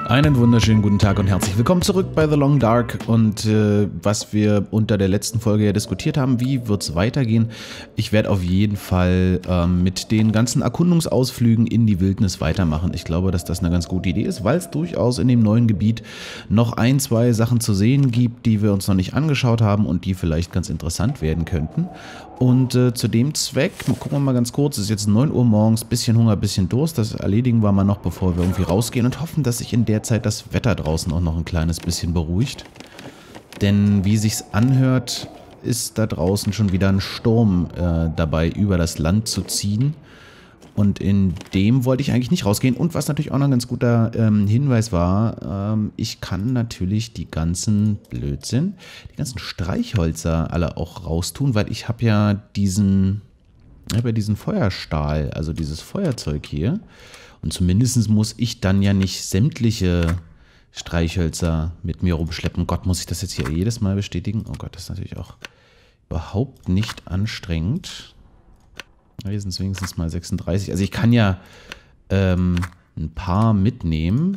Einen wunderschönen guten Tag und herzlich willkommen zurück bei The Long Dark. Und was wir unter der letzten Folge ja diskutiert haben, wie wird es weitergehen? Ich werde auf jeden Fall mit den ganzen Erkundungsausflügen in die Wildnis weitermachen. Ich glaube, dass das eine ganz gute Idee ist, weil es durchaus in dem neuen Gebiet noch ein, zwei Sachen zu sehen gibt, die wir uns noch nicht angeschaut haben und die vielleicht ganz interessant werden könnten. Und zu dem Zweck, gucken wir mal ganz kurz, es ist jetzt 9 Uhr morgens, bisschen Hunger, bisschen Durst, das erledigen wir mal noch, bevor wir irgendwie rausgehen und hoffen, dass sich in der Zeit das Wetter draußen auch noch ein kleines bisschen beruhigt. Denn wie sich's anhört, ist da draußen schon wieder ein Sturm dabei, über das Land zu ziehen. Und in dem wollte ich eigentlich nicht rausgehen. Und was natürlich auch noch ein ganz guter Hinweis war, ich kann natürlich die ganzen Blödsinn, die ganzen Streichhölzer alle auch raustun, weil ich habe ja diesen Feuerstahl, also dieses Feuerzeug hier. Und zumindest muss ich dann ja nicht sämtliche Streichhölzer mit mir rumschleppen. Gott, muss ich das jetzt hier jedes Mal bestätigen? Oh Gott, das ist natürlich auch überhaupt nicht anstrengend. Hier sind es wenigstens mal 36. Also ich kann ja ein paar mitnehmen.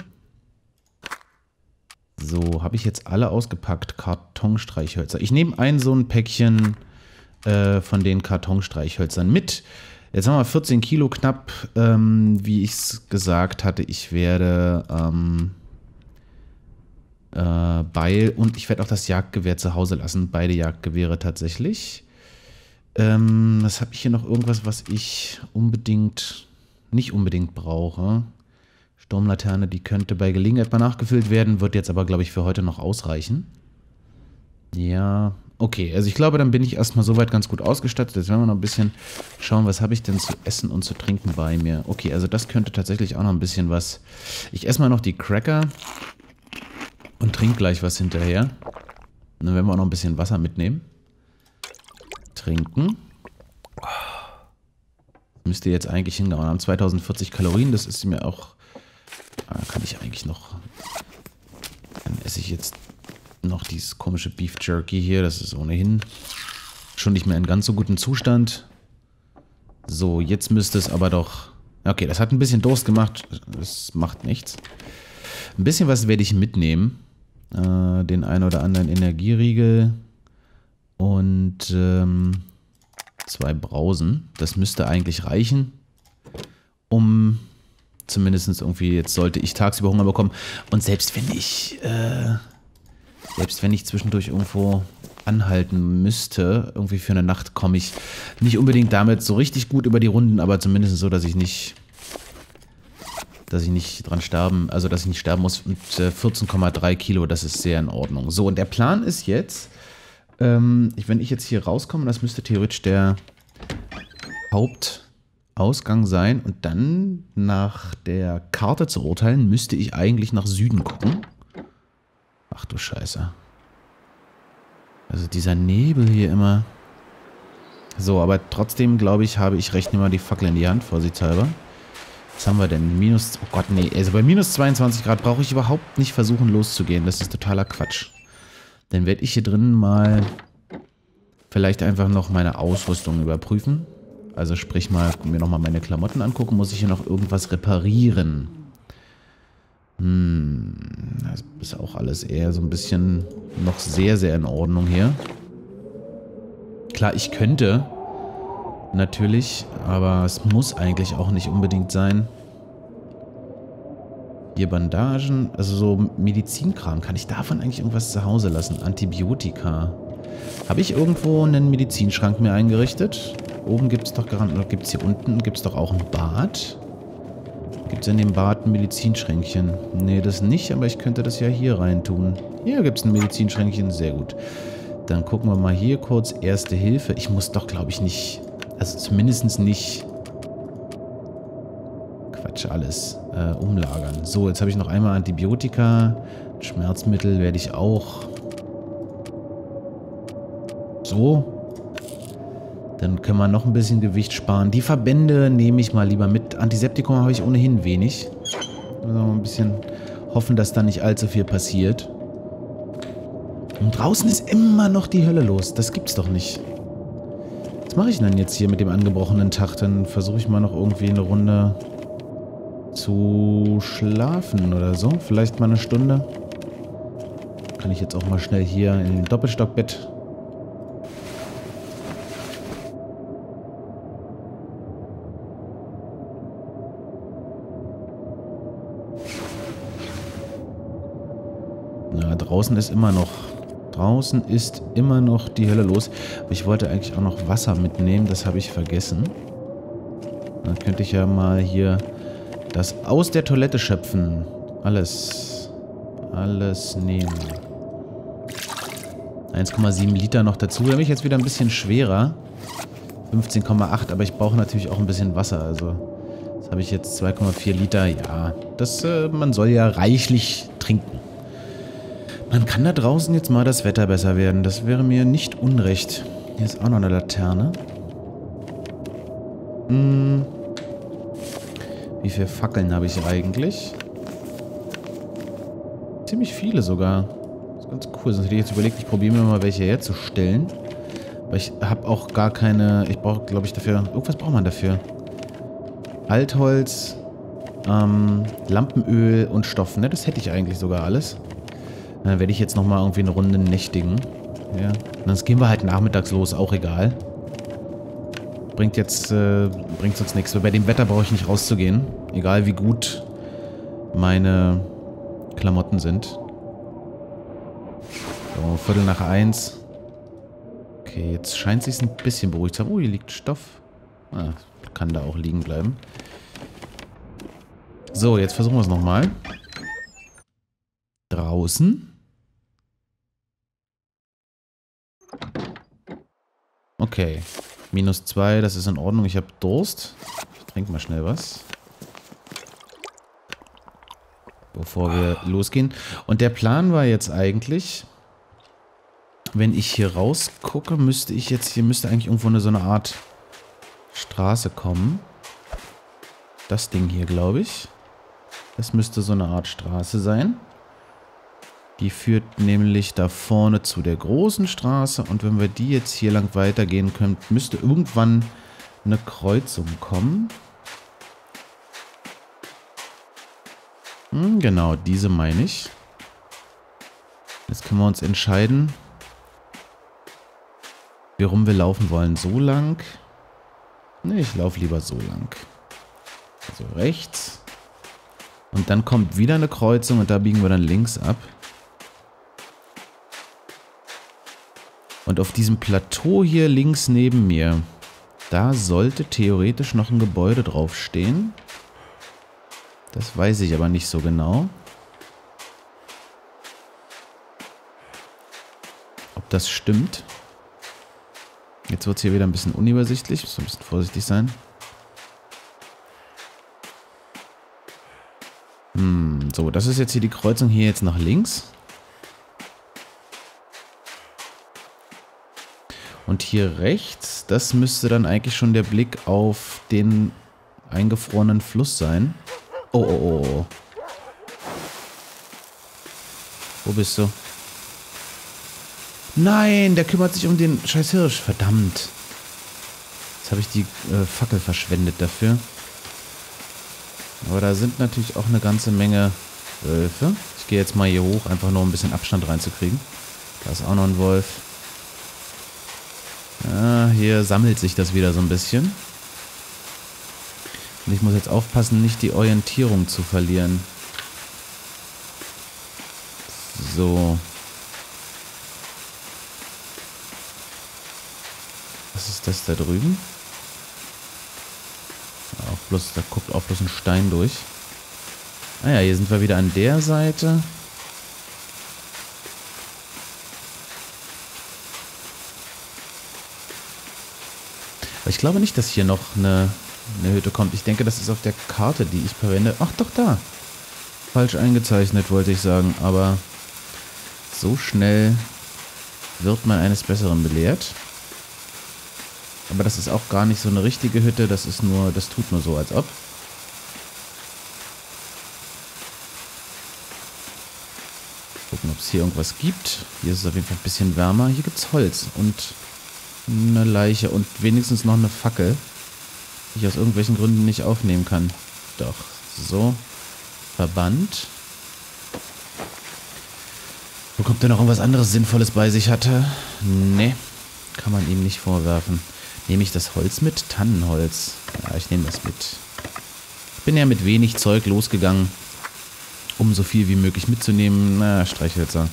So, habe ich jetzt alle ausgepackt. Kartonstreichhölzer. Ich nehme so ein Päckchen von den Kartonstreichhölzern mit. Jetzt haben wir 14 Kilo knapp. Wie ich es gesagt hatte, ich werde Beil und ich werde auch das Jagdgewehr zu Hause lassen. Beide Jagdgewehre tatsächlich. Was habe ich hier noch? Irgendwas, was ich nicht unbedingt brauche. Sturmlaterne, die könnte bei Gelegenheit mal nachgefüllt werden, wird jetzt aber, glaube ich, für heute noch ausreichen. Ja, okay, also ich glaube, dann bin ich erstmal soweit ganz gut ausgestattet. Jetzt werden wir noch ein bisschen schauen, was habe ich denn zu essen und zu trinken bei mir. Okay, also das könnte tatsächlich auch noch ein bisschen was. Ich esse mal noch die Cracker und trinke gleich was hinterher. Und dann werden wir auch noch ein bisschen Wasser mitnehmen. Trinken. Müsste jetzt eigentlich hingehauen haben. 2040 Kalorien, das ist mir auch. Kann ich eigentlich noch. Dann esse ich jetzt noch dieses komische Beef Jerky hier. Das ist ohnehin schon nicht mehr in ganz so gutem Zustand. So, jetzt müsste es aber doch. Okay, das hat ein bisschen Durst gemacht. Das macht nichts. Ein bisschen was werde ich mitnehmen. Den ein oder anderen Energieriegel. Und 2 Brausen. Das müsste eigentlich reichen, um zumindest irgendwie, jetzt sollte ich tagsüber Hunger bekommen. Und selbst wenn ich zwischendurch irgendwo anhalten müsste, irgendwie für eine Nacht, komme ich nicht unbedingt damit so richtig gut über die Runden, aber zumindest so, dass ich nicht dran sterben, also dass ich nicht sterben muss. Und 14,3 Kilo, das ist sehr in Ordnung. So, und der Plan ist jetzt, wenn ich jetzt hier rauskomme, das müsste theoretisch der Hauptausgang sein. Und dann nach der Karte zu urteilen, müsste ich eigentlich nach Süden gucken. Ach du Scheiße. Also dieser Nebel hier immer. So, aber trotzdem, glaube ich, habe ich recht, nehme mal die Fackel in die Hand, vorsichtshalber. Was haben wir denn? Oh Gott, nee. Also bei minus 22 Grad brauche ich überhaupt nicht versuchen loszugehen. Das ist totaler Quatsch. Dann werde ich hier drin mal vielleicht einfach noch meine Ausrüstung überprüfen. Also sprich mal, mir nochmal meine Klamotten angucken. Muss ich hier noch irgendwas reparieren? Das ist auch alles eher so ein bisschen noch sehr, sehr in Ordnung hier. Klar, ich könnte natürlich, aber es muss eigentlich auch nicht unbedingt sein. Hier Bandagen, also so Medizinkram. Kann ich davon eigentlich irgendwas zu Hause lassen? Antibiotika. Habe ich irgendwo einen Medizinschrank mir eingerichtet? Oben gibt es doch garantiert, oder gibt es hier unten, gibt es doch auch ein Bad? Gibt es in dem Bad ein Medizinschränkchen? Nee, das nicht, aber ich könnte das ja hier rein tun. Hier gibt es ein Medizinschränkchen, sehr gut. Dann gucken wir mal hier kurz, Erste Hilfe. Ich muss doch, glaube ich, nicht, also zumindest nicht alles umlagern. So, jetzt habe ich noch einmal Antibiotika. Schmerzmittel werde ich auch. So. Dann können wir noch ein bisschen Gewicht sparen. Die Verbände nehme ich mal lieber mit. Antiseptikum habe ich ohnehin wenig. Also ein bisschen hoffen, dass da nicht allzu viel passiert. Und draußen ist immer noch die Hölle los. Das gibt's doch nicht. Was mache ich denn jetzt hier mit dem angebrochenen Tag? Dann versuche ich mal noch irgendwie eine Runde zu schlafen oder so. Vielleicht mal eine Stunde. Kann ich jetzt auch mal schnell hier in den Doppelstockbett. Na, draußen ist immer noch die Hölle los. Aber ich wollte eigentlich auch noch Wasser mitnehmen. Das habe ich vergessen. Dann könnte ich ja mal hier das aus der Toilette schöpfen. Alles nehmen. 1,7 Liter noch dazu. Nämlich jetzt wieder ein bisschen schwerer. 15,8, aber ich brauche natürlich auch ein bisschen Wasser. Also, das habe ich jetzt 2,4 Liter. Ja, man soll ja reichlich trinken. Man kann da draußen jetzt mal das Wetter besser werden. Das wäre mir nicht unrecht. Hier ist auch noch eine Laterne. Wie viele Fackeln habe ich eigentlich? Ziemlich viele sogar. Das ist ganz cool. Sonst hätte ich jetzt überlegt, ich probiere mir mal welche herzustellen. Aber ich habe auch gar keine... Ich brauche, glaube ich, dafür... Irgendwas braucht man dafür. Altholz, Lampenöl und Stoff. Ne, das hätte ich eigentlich sogar alles. Dann werde ich jetzt nochmal irgendwie eine Runde nächtigen. Ja. Und dann gehen wir halt nachmittags los, auch egal. Bringt uns nichts. Bei dem Wetter brauche ich nicht rauszugehen. Egal wie gut meine Klamotten sind. So, 1:15. Okay, jetzt scheint es sich ein bisschen beruhigt zu haben. Oh, hier liegt Stoff. Ah, kann da auch liegen bleiben. So, jetzt versuchen wir es nochmal. Draußen. Okay. -2, das ist in Ordnung. Ich habe Durst. Ich trinke mal schnell was. Bevor wir losgehen. Und der Plan war jetzt eigentlich, wenn ich hier rausgucke, müsste eigentlich irgendwo so eine Art Straße kommen. Das Ding hier, glaube ich. Das müsste so eine Art Straße sein. Die führt nämlich da vorne zu der großen Straße. Und wenn wir die jetzt hier lang weitergehen können, müsste irgendwann eine Kreuzung kommen. Genau, diese meine ich. Jetzt können wir uns entscheiden, warum wir laufen wollen. So lang. Ne, ich laufe lieber so lang. Also rechts. Und dann kommt wieder eine Kreuzung und da biegen wir dann links ab. Und auf diesem Plateau hier links neben mir, da sollte theoretisch noch ein Gebäude draufstehen. Das weiß ich aber nicht so genau. Ob das stimmt. Jetzt wird es hier wieder ein bisschen unübersichtlich. Muss ein bisschen vorsichtig sein. So, das ist jetzt hier die Kreuzung hier jetzt nach links. Und hier rechts, das müsste dann eigentlich schon der Blick auf den eingefrorenen Fluss sein. Oh, oh, oh. Wo bist du? Nein, der kümmert sich um den scheiß Hirsch. Verdammt. Jetzt habe ich die Fackel verschwendet dafür. Aber da sind natürlich auch eine ganze Menge Wölfe. Ich gehe jetzt mal hier hoch, einfach nur um ein bisschen Abstand reinzukriegen. Da ist auch noch ein Wolf. Ja, hier sammelt sich das wieder so ein bisschen. Und ich muss jetzt aufpassen, nicht die Orientierung zu verlieren. So. Was ist das da drüben? Ja, da guckt auch bloß ein Stein durch. Ah ja, hier sind wir wieder an der Seite. Aber ich glaube nicht, dass hier noch eine Hütte kommt. Ich denke, das ist auf der Karte, die ich verwende. Ach doch, da. Falsch eingezeichnet, wollte ich sagen. Aber so schnell wird man eines Besseren belehrt. Aber das ist auch gar nicht so eine richtige Hütte. Das tut nur so, als ob. Gucken, ob es hier irgendwas gibt. Hier ist es auf jeden Fall ein bisschen wärmer. Hier gibt es Holz und eine Leiche und wenigstens noch eine Fackel, die ich aus irgendwelchen Gründen nicht aufnehmen kann. Doch, So. Verband. Wo kommt denn noch irgendwas anderes Sinnvolles bei sich hatte? Ne, kann man ihm nicht vorwerfen. Nehme ich das Holz mit? Tannenholz. Ja, ich nehme das mit. Ich bin ja mit wenig Zeug losgegangen, um so viel wie möglich mitzunehmen. Na, Streichhölzer.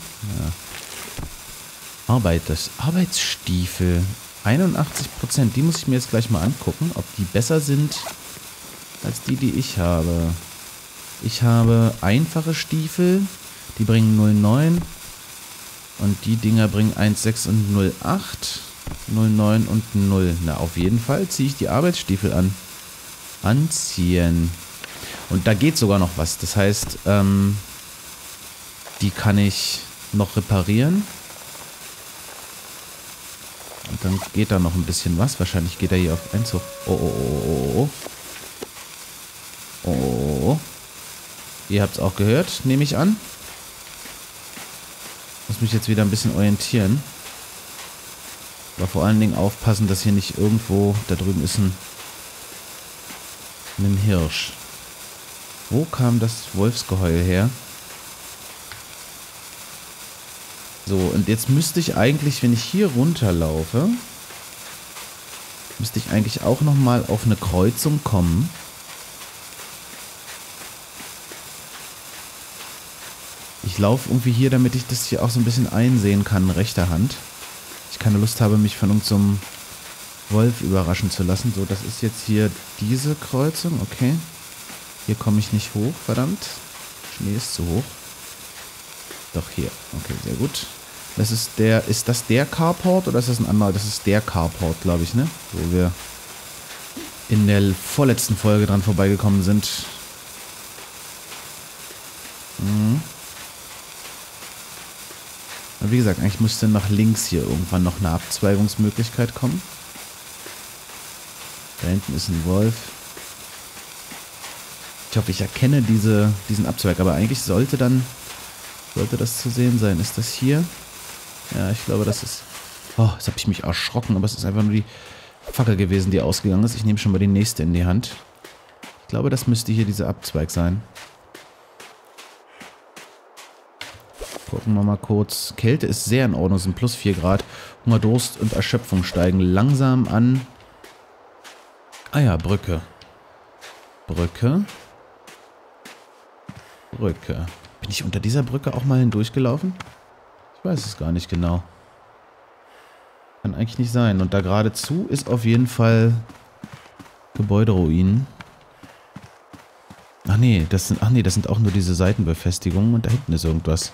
Ja. Arbeitsstiefel. 81%. Die muss ich mir jetzt gleich mal angucken, ob die besser sind als die, die ich habe. Ich habe einfache Stiefel. Die bringen 0,9. Und die Dinger bringen 1,6 und 0,8. 0,9 und 0. Na, auf jeden Fall ziehe ich die Arbeitsstiefel an. Anziehen. Und da geht sogar noch was. Das heißt, die kann ich noch reparieren. Und dann geht da noch ein bisschen was. Wahrscheinlich geht er hier auf Einzug. Oh. Oh. Ihr habt es auch gehört, nehme ich an. Muss mich jetzt wieder ein bisschen orientieren. Aber vor allen Dingen aufpassen, dass hier nicht irgendwo... Da drüben ist ein Hirsch. Wo kam das Wolfsgeheul her? So, und jetzt müsste ich eigentlich, wenn ich hier runterlaufe, müsste ich eigentlich auch nochmal auf eine Kreuzung kommen. Ich laufe irgendwie hier, damit ich das hier auch so ein bisschen einsehen kann, rechter Hand. Ich keine Lust habe, mich von irgendeinem Wolf überraschen zu lassen. So, das ist jetzt hier diese Kreuzung, okay. Hier komme ich nicht hoch, verdammt. Schnee ist zu hoch. Doch hier, okay, sehr gut. Das ist das der Carport oder ist das ein anderer? Das ist der Carport, glaube ich, ne? Wo wir in der vorletzten Folge dran vorbeigekommen sind. Und wie gesagt, eigentlich müsste nach links hier irgendwann noch eine Abzweigungsmöglichkeit kommen. Da hinten ist ein Wolf. Ich hoffe, ich erkenne diesen Abzweig, aber eigentlich sollte das zu sehen sein. Ist das hier? Ja, ich glaube, das ist... Oh, jetzt habe ich mich erschrocken, aber es ist einfach nur die Fackel gewesen, die ausgegangen ist. Ich nehme schon mal die nächste in die Hand. Ich glaube, das müsste hier dieser Abzweig sein. Gucken wir mal kurz. Kälte ist sehr in Ordnung, sind plus 4 Grad. Hunger, Durst und Erschöpfung steigen langsam an. Ah ja, Brücke. Brücke. Bin ich unter dieser Brücke auch mal hindurchgelaufen? Ich weiß es gar nicht genau. Kann eigentlich nicht sein. Und da geradezu ist auf jeden Fall Gebäuderuinen. Ach nee, das sind auch nur diese Seitenbefestigungen und da hinten ist irgendwas.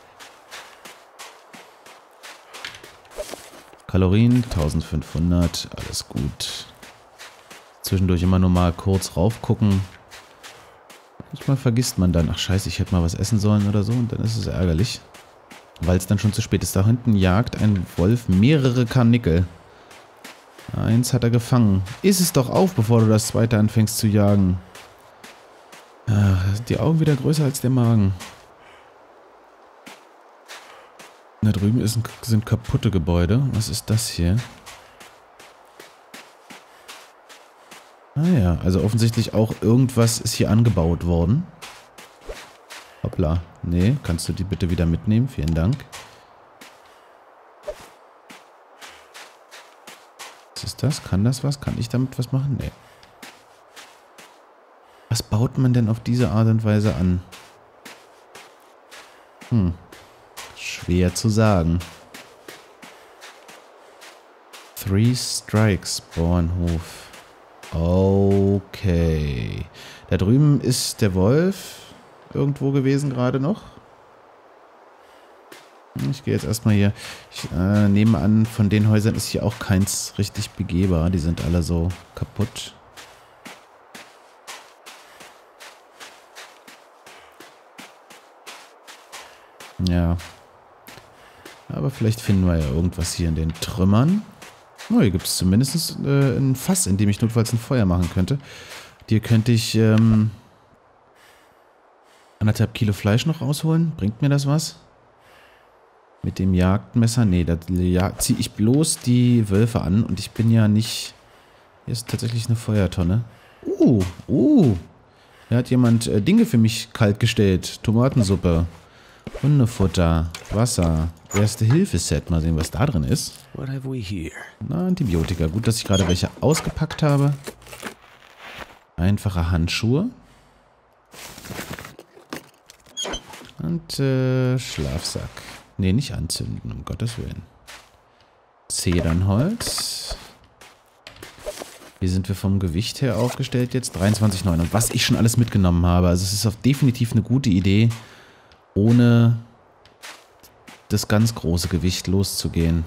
Kalorien 1500, alles gut. Zwischendurch immer nur mal kurz raufgucken. Manchmal vergisst man dann, ach scheiße, ich hätte mal was essen sollen oder so und dann ist es ärgerlich. Weil es dann schon zu spät ist. Da hinten jagt ein Wolf mehrere Karnickel. Eins hat er gefangen. Iss es doch auf, bevor du das zweite anfängst zu jagen. Ach, die Augen wieder größer als der Magen. Da drüben sind kaputte Gebäude. Was ist das hier? Ah ja, also offensichtlich auch irgendwas ist hier angebaut worden. Hoppla. Nee, kannst du die bitte wieder mitnehmen? Vielen Dank. Was ist das? Kann das was? Kann ich damit was machen? Nee. Was baut man denn auf diese Art und Weise an? Schwer zu sagen. 3 Strikes Bauernhof. Okay. Da drüben ist der Wolf irgendwo gewesen gerade noch. Ich gehe jetzt erstmal hier. Ich nehme an, von den Häusern ist hier auch keins richtig begehbar. Die sind alle so kaputt. Ja. Aber vielleicht finden wir ja irgendwas hier in den Trümmern. Oh, hier gibt es zumindest ein Fass, in dem ich notfalls ein Feuer machen könnte. Hier könnte ich 1,5 Kilo Fleisch noch rausholen. Bringt mir das was? Mit dem Jagdmesser? Nee, da ziehe ich bloß die Wölfe an und ich bin ja nicht... Hier ist tatsächlich eine Feuertonne. Da hat jemand Dinge für mich kalt gestellt. Tomatensuppe, Hundefutter, Wasser, Erste-Hilfe-Set. Mal sehen, was da drin ist. What have we here? Na, Antibiotika. Gut, dass ich gerade welche ausgepackt habe. Einfache Handschuhe. Und Schlafsack. Ne, nicht anzünden, um Gottes Willen. Zedernholz. Wie sind wir vom Gewicht her aufgestellt jetzt? 23,9. Und was ich schon alles mitgenommen habe. Also es ist auch definitiv eine gute Idee, ohne das ganz große Gewicht loszugehen.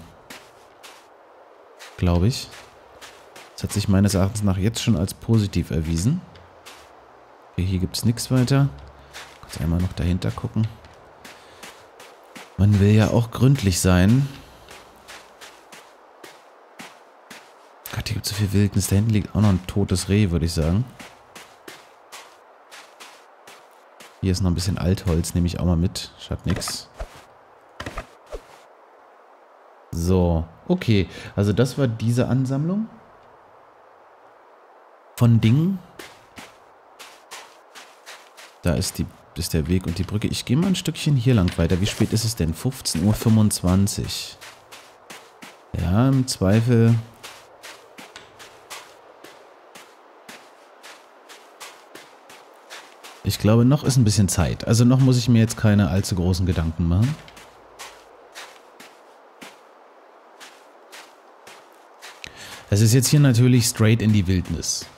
Glaube ich. Das hat sich meines Erachtens nach jetzt schon als positiv erwiesen. Okay, hier gibt es nichts weiter. Kurz einmal noch dahinter gucken. Man will ja auch gründlich sein. Gott, hier gibt es so viel Wildnis. Da hinten liegt auch noch ein totes Reh, würde ich sagen. Hier ist noch ein bisschen Altholz, nehme ich auch mal mit. Schadet nix. So, okay. Also das war diese Ansammlung von Dingen. Da ist der Weg und die Brücke. Ich gehe mal ein Stückchen hier lang weiter. Wie spät ist es denn? 15:25 Uhr. Ja, im Zweifel. Ich glaube, noch ist ein bisschen Zeit. Also noch muss ich mir jetzt keine allzu großen Gedanken machen. Es ist jetzt hier natürlich straight in die Wildnis.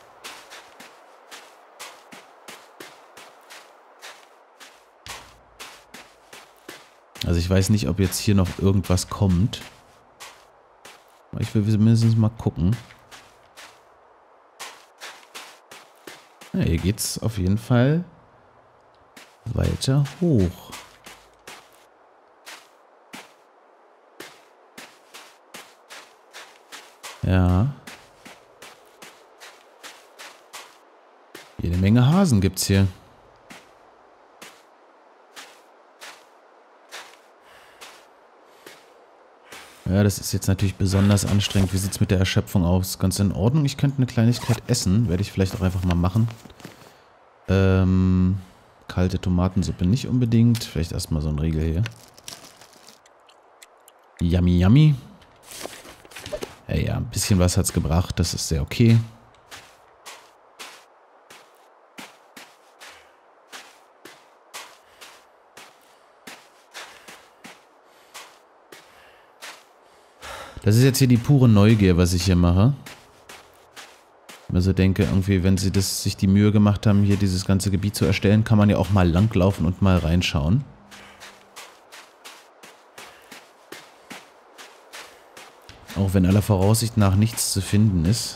Also ich weiß nicht, ob jetzt hier noch irgendwas kommt. Aber ich will mindestens mal gucken. Ja, hier geht's auf jeden Fall weiter hoch. Ja. Jede Menge Hasen gibt's hier. Ja, das ist jetzt natürlich besonders anstrengend. Wie sieht es mit der Erschöpfung aus? Ganz in Ordnung. Ich könnte eine Kleinigkeit essen. Werde ich vielleicht auch einfach mal machen. Kalte Tomatensuppe nicht unbedingt. Vielleicht erstmal so ein Riegel hier. Yummy, yummy. Ja, ein bisschen was hat es gebracht. Das ist sehr okay. Das ist jetzt hier die pure Neugier, was ich hier mache. Also denke, irgendwie, wenn sie sich die Mühe gemacht haben, hier dieses ganze Gebiet zu erstellen, kann man ja auch mal langlaufen und mal reinschauen. Auch wenn aller Voraussicht nach nichts zu finden ist.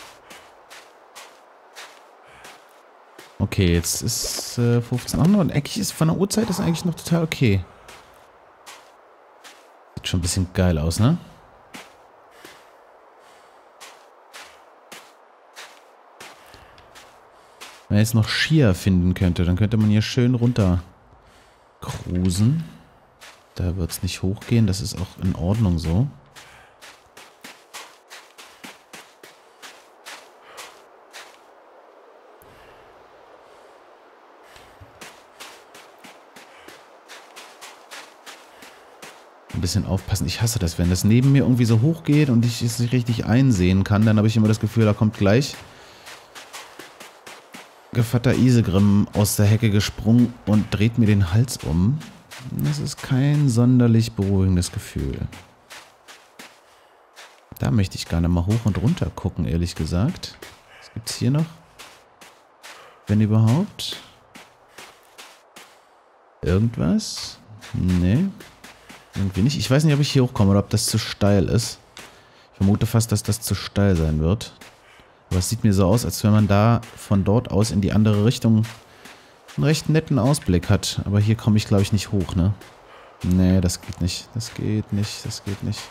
Okay, jetzt ist 15 Uhr und eigentlich ist von der Uhrzeit ist eigentlich noch total okay. Sieht schon ein bisschen geil aus, ne? Wenn man jetzt noch Skier finden könnte, dann könnte man hier schön runter cruisen. Da wird es nicht hochgehen, das ist auch in Ordnung so. Ein bisschen aufpassen. Ich hasse das, wenn das neben mir irgendwie so hoch geht und ich es nicht richtig einsehen kann, dann habe ich immer das Gefühl, da kommt gleich Gevatter Isegrim aus der Hecke gesprungen und dreht mir den Hals um. Das ist kein sonderlich beruhigendes Gefühl. Da möchte ich gerne mal hoch und runter gucken, ehrlich gesagt. Was gibt's hier noch? Wenn überhaupt? Irgendwas? Nee. Irgendwie nicht. Ich weiß nicht, ob ich hier hochkomme oder ob das zu steil ist. Ich vermute fast, dass das zu steil sein wird. Aber es sieht mir so aus, als wenn man da von dort aus in die andere Richtung einen recht netten Ausblick hat. Aber hier komme ich, glaube ich, nicht hoch, ne? Nee, das geht nicht. Das geht nicht. Das geht nicht.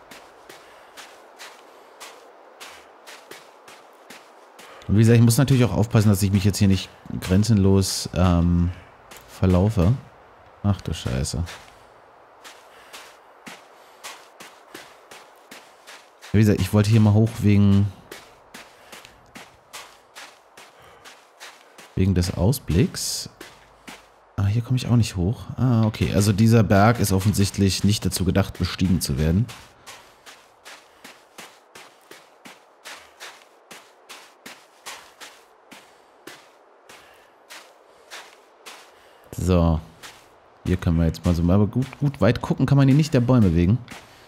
Und wie gesagt, ich muss natürlich auch aufpassen, dass ich mich jetzt hier nicht grenzenlos verlaufe. Ach du Scheiße. Wie gesagt, ich wollte hier mal hoch wegen Wegen des Ausblicks. Ah, hier komme ich auch nicht hoch. Ah, okay. Also dieser Berg ist offensichtlich nicht dazu gedacht, bestiegen zu werden. So. Hier können wir jetzt mal so... Aber gut weit gucken kann man hier nicht der Bäume wegen.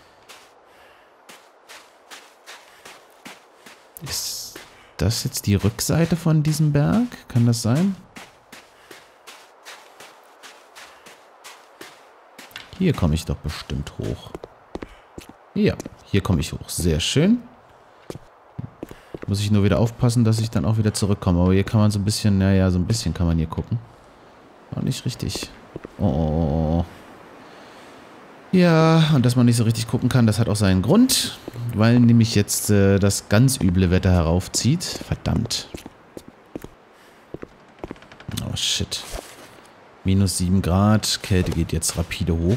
Ist das jetzt die Rückseite von diesem Berg? Kann das sein? Hier komme ich doch bestimmt hoch. Ja, hier komme ich hoch. Sehr schön. Muss ich nur wieder aufpassen, dass ich dann auch wieder zurückkomme. Aber hier kann man so ein bisschen... Naja, so ein bisschen kann man hier gucken. Auch nicht richtig. Oh. Ja, und dass man nicht so richtig gucken kann, das hat auch seinen Grund. Weil nämlich jetzt das ganz üble Wetter heraufzieht. Verdammt. Oh, shit. Minus 7 Grad. Kälte geht jetzt rapide hoch.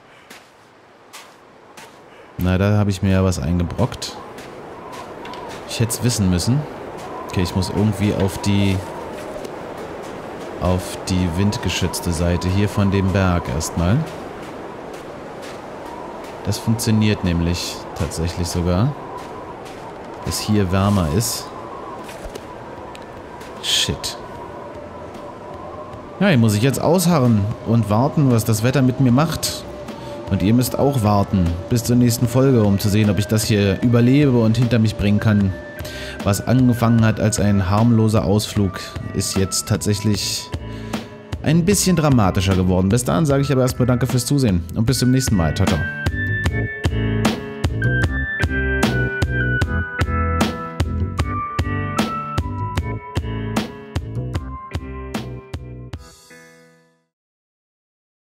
Na, da habe ich mir ja was eingebrockt. Ich hätte es wissen müssen. Okay, ich muss irgendwie auf die windgeschützte Seite hier von dem Berg erstmal. Das funktioniert nämlich tatsächlich sogar. Dass hier wärmer ist. Shit. Ja, hier muss ich jetzt ausharren und warten, was das Wetter mit mir macht. Und ihr müsst auch warten bis zur nächsten Folge, um zu sehen, ob ich das hier überlebe und hinter mich bringen kann. Was angefangen hat als ein harmloser Ausflug, ist jetzt tatsächlich ein bisschen dramatischer geworden. Bis dahin sage ich aber erstmal danke fürs Zusehen und bis zum nächsten Mal. Ciao, ciao.